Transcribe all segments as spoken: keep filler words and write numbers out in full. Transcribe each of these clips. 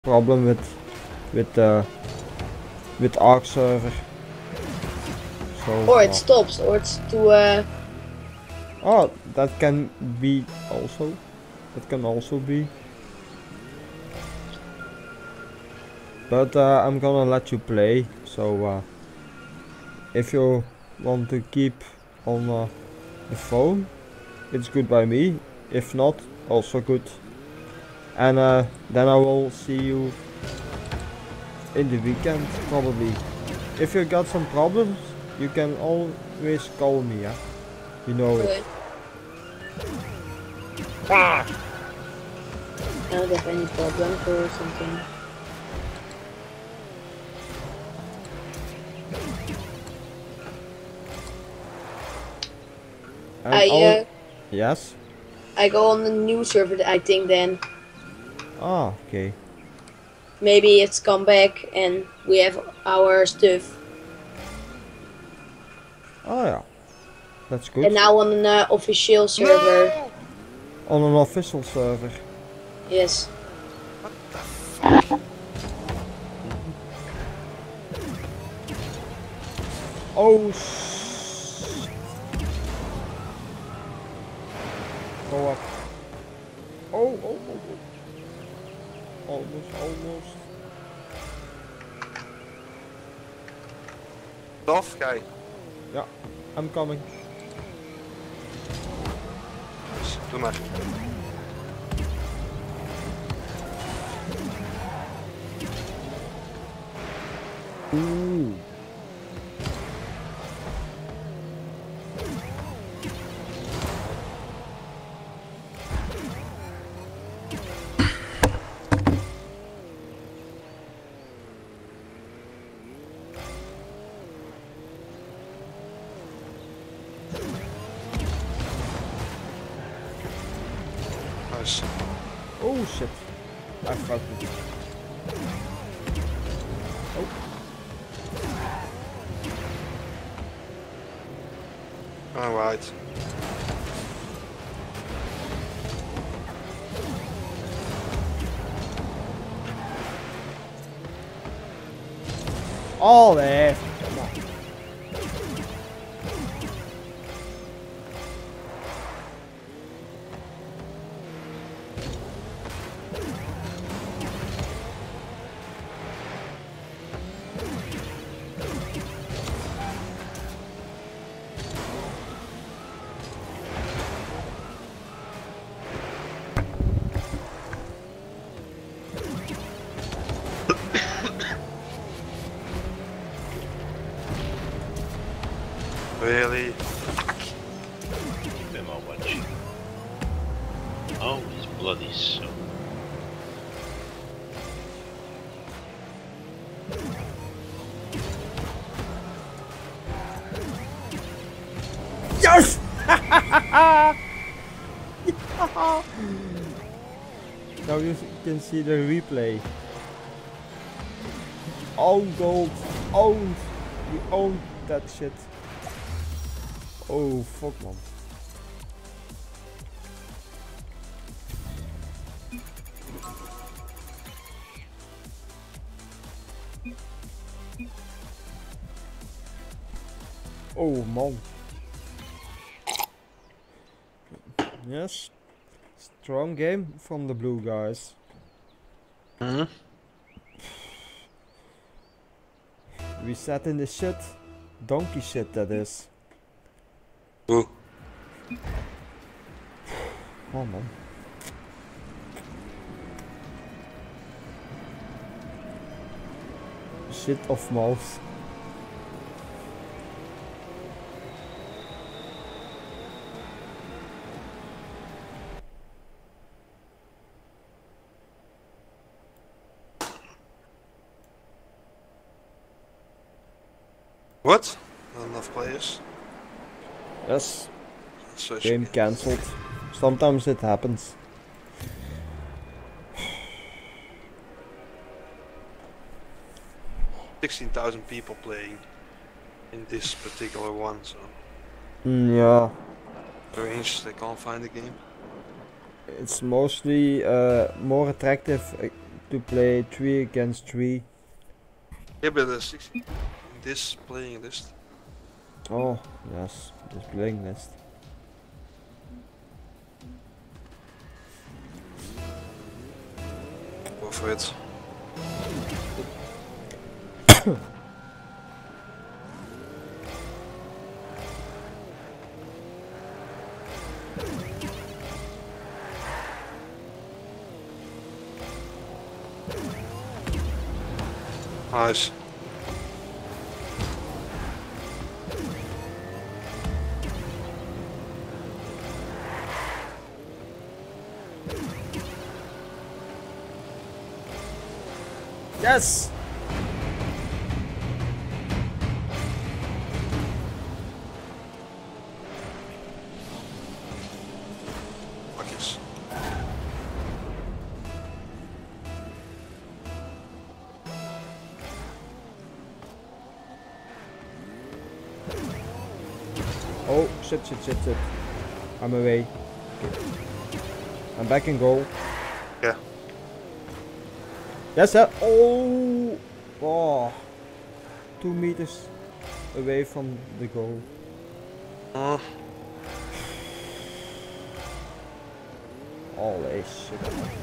problem with with uh, with Arc server. So, or it uh, stops, or it's to. Uh... Oh, that can be also. That can also be. But uh, I'm gonna let you play. So uh, if you want to keep on uh, the phone, it's good by me. If not, also good. And uh, then I will see you in the weekend probably. If you got some problems, you can always call me, yeah? You know Okay. it. Ah! I don't have any problems or something. And I uh, yes? I go on the new server, I think then. Ah, okay. Maybe it's come back and we have our stuff. Oh yeah. That's good. And now on an uh, official server. No! On an official server. Yes. What the fuck? Oh sh Go up. Oh, oh, oh, oh. Almost, almost. Tough guy. Yeah, I'm coming. Doe maar. Ooh. Nice. Oh shit. I fucked it. Oh. Alright. Oh there. Come on. Really? Am I watching? Oh, he's bloody so. Yes! Now you can see the replay. Own gold. Owned. We owned that shit. Oh fuck man. Oh man. Yes. Strong game from the blue guys. Hmm? We sat in the shit. Donkey shit that is. Ooh. Oh man. Shit of mouth. What? Not enough players? Yes. So Game cancelled. Sometimes it happens. sixteen thousand people playing in this particular one, so Mm, yeah. very interesting. I can't find the game. It's mostly uh, more attractive uh, to play three against three. Yeah, but uh, six, this playing list. Oh, yes, this playing list. Go for it. Nice. Yes! Buckets. Oh, shit, shit, shit, shit. I'm away. Okay. I'm back in goal. Yeah. Yes, sir. Oh! Oh! Two meters away from the goal. Uh, Holy shit.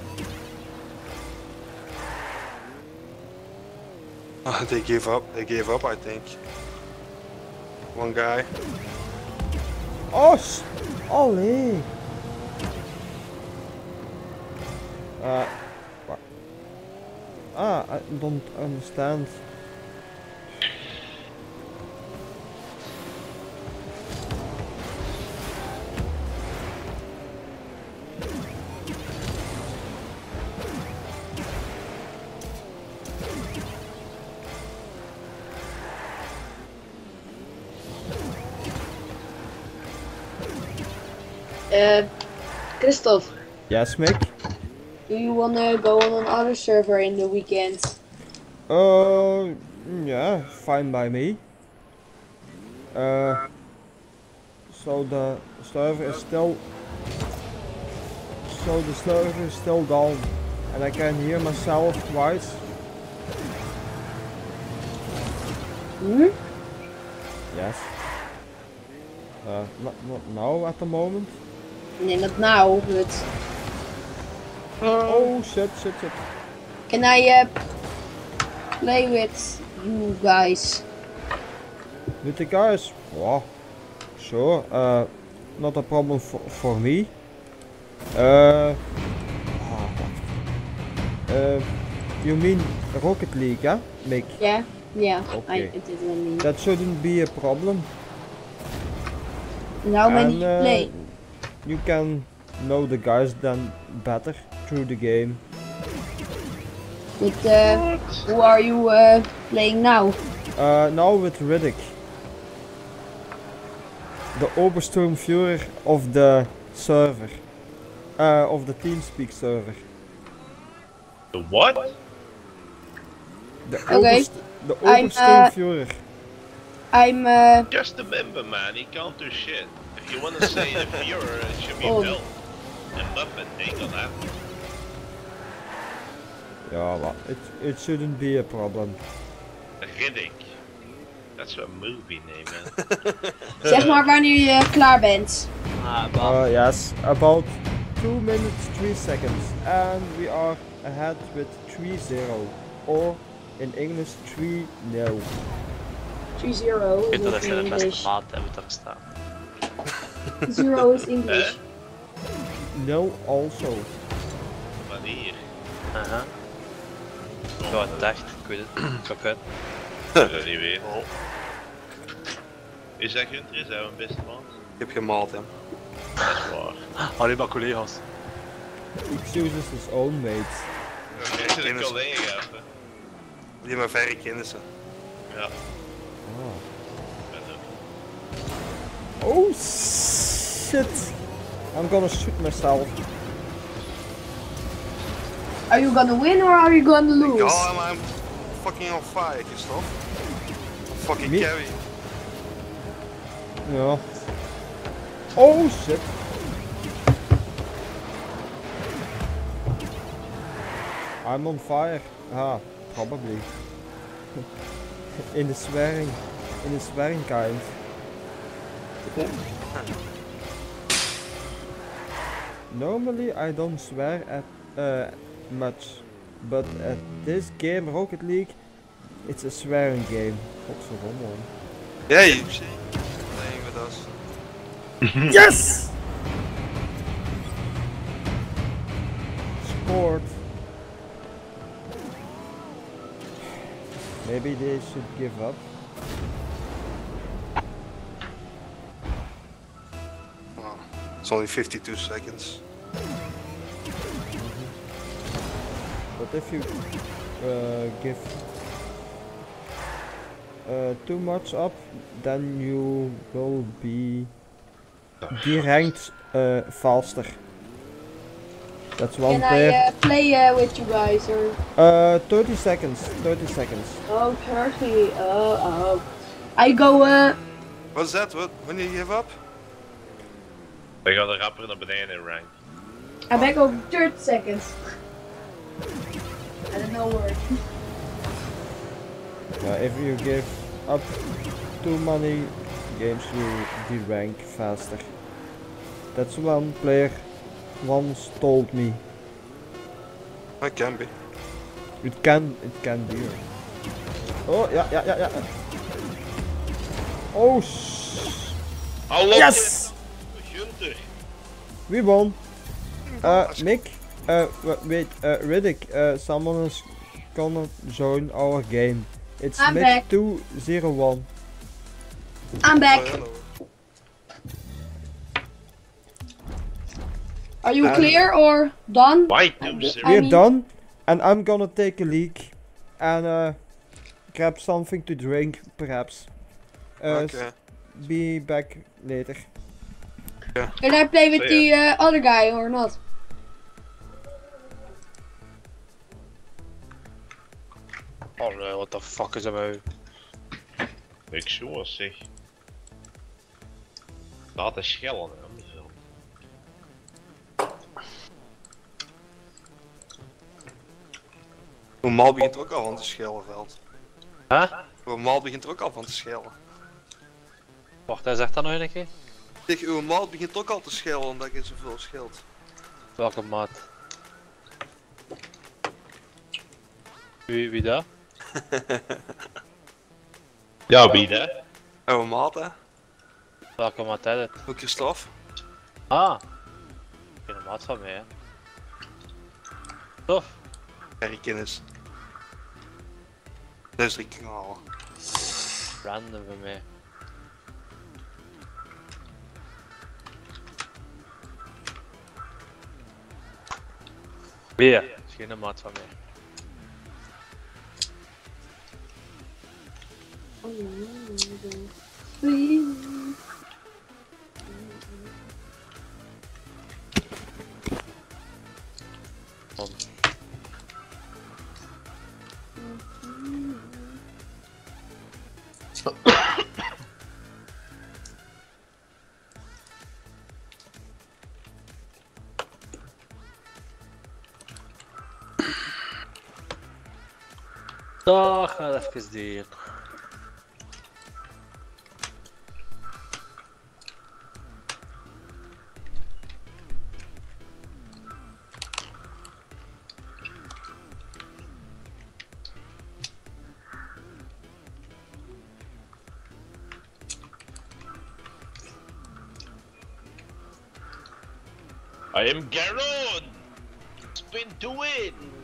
they gave up. They gave up, I think. One guy. Oh! sh- Holy! Uh. What? Ah, I don't understand. Uh, Christoph, Yes, Mick? do you wanna go on another server in the weekend? Uh, yeah, fine by me. Uh, so the server is still, so the server is still down, and I can hear myself twice. Hmm? Yes. Uh, not not now at the moment. Nee, not now, but Oh shit, shit, shit. can I uh, play with you guys? With the guys, wow, sure. Uh, not a problem for for me. Uh, ah, uh, you mean Rocket League, yeah, Mick? Yeah, yeah, I Okay. it didn't mean. That shouldn't be a problem. And how many And, you uh, play? You can know the guys then better through the game. With uh, who are you uh, playing now? Uh, now with Riddick, the Obersturmführer of the server, uh, of the TeamSpeak server. The what? The Okay. Oberst the I'm, uh, Obersturmführer. I'm uh, Just a member, man. He can't do shit. If you want to say a Führer, it should be Oh. Bill. And Muppet ain't gonna happen. Yeah, well, it it shouldn't be a problem. Riddick. That's a movie name, man. zeg maar wanneer je klaar bent. Ah, bah. Uh, yes, about two minutes three seconds, and we are ahead with three zero, or in English three nil. three zero Ik weet dat is ze de beste English. maat hebben daar staan. Zero is English. Nil also. Wanneer? Aha. Ja, ik dacht, ik weet het. Kijk uit. Ik dat niet weten. Is dat Gunther? Is dat een beste man? Ik heb gemaald hem. Dat is waar. Alleen maar collega's. He chooses his own mates. Oké, ik zit een collega even. Die maar verre kennissen. Ja. Ah. Ben ook. Oh shit! I'm gonna shoot myself. Are you gonna win or are you gonna lose? Oh, I'm, I'm fucking on fire, Christoph. Fucking Me? carry. Yeah. Oh shit! I'm on fire. Ah, probably. in the swearing, in the swearing kind. Normally I don't swear at uh, much, but at this game, Rocket League, it's a swearing game. Godverdomme. Yeah, you see, playing with us. Yes! Scored. Maybe they should give up. Oh, it's only fifty-two seconds. But if you uh, give uh, too much up, then you will be deranked uh, faster. That's one Can I player. uh, play uh, with you guys or? Uh, thirty seconds. thirty seconds. Oh, thirty. Oh, oh. I go. Uh, What's that? What? When you give up? We gaan de rapper naar beneden in rank. I back over thirty seconds. I don't know word. Uh, if you give up too many games, you derank faster. That's one player once told me. It can be. It can, it can be. Oh yeah, yeah, yeah, yeah. Oh sh. Hallo! Yes! Gunther! We won. Uh, Mick. Uh, wa- wait. Uh, Riddick. Uh, someone is gonna join our game. It's I'm Mick back. two zero one. I'm back. Oh, hello. Are you Um, clear or done? Why I- two zero? I We're mean- done, and I'm gonna take a leak and uh, grab something to drink, perhaps. Uh, s- Okay. Be back later. Can I play with So, the uh, other guy or not? Oh no, what the fuck is about? Ik zo zeg. Laat de schellen hè. Normaal begint er ook al van te schelen, veld. Huh? Normaal begint er ook al van te schelen. Wacht, hij zegt dat nog een keer? Zeg, uw maat begint ook al te schelen omdat je zoveel scheelt. Welke maat? Wie, wie dat? Ja, wie dat? Uw maat, hè? Welke maat hij dat? Ook Christophe. Ah! Geen maat van mij, hè. Tof. Harry kennis. Dus ik kan halen. Random van mij. Weer. Is geen maat van mij. Kom. Dag, gaat even dieren. I am Garon! Spin to win!